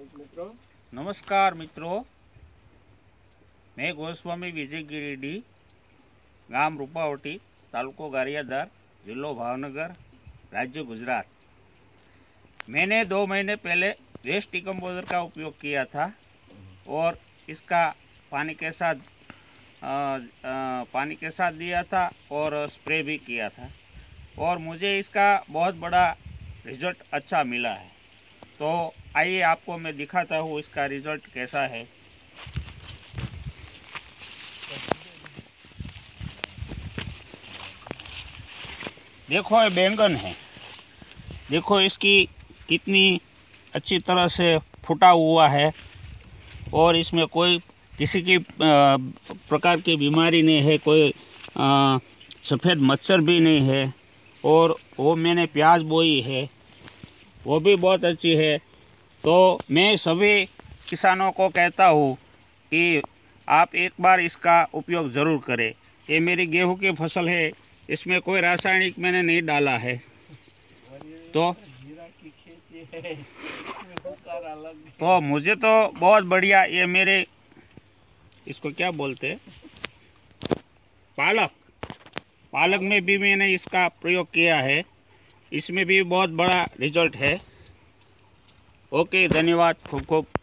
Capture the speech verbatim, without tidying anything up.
नमस्कार मित्रों, मैं गोस्वामी विजय गिरिडी, गाम रूपावटी, तालुको गारियाधार, जिलो भावनगर, राज्य गुजरात। मैंने दो महीने पहले वेस्ट डिकम्पोजर का उपयोग किया था और इसका पानी के साथ आ, आ, पानी के साथ दिया था और स्प्रे भी किया था और मुझे इसका बहुत बड़ा रिजल्ट अच्छा मिला है। तो आइए आपको मैं दिखाता हूँ इसका रिजल्ट कैसा है। देखो ये बैंगन है, देखो इसकी कितनी अच्छी तरह से फूटा हुआ है और इसमें कोई किसी की प्रकार की बीमारी नहीं है, कोई सफ़ेद मच्छर भी नहीं है। और वो मैंने प्याज बोई है, वो भी बहुत अच्छी है। तो मैं सभी किसानों को कहता हूँ कि आप एक बार इसका उपयोग ज़रूर करें। ये मेरी गेहूं की फसल है, इसमें कोई रासायनिक मैंने नहीं डाला है। तो तो मुझे तो बहुत बढ़िया, ये मेरे इसको क्या बोलते हैं, पालक पालक में भी मैंने इसका प्रयोग किया है, इसमें भी बहुत बड़ा रिजल्ट है। ओके, धन्यवाद, खूब खूब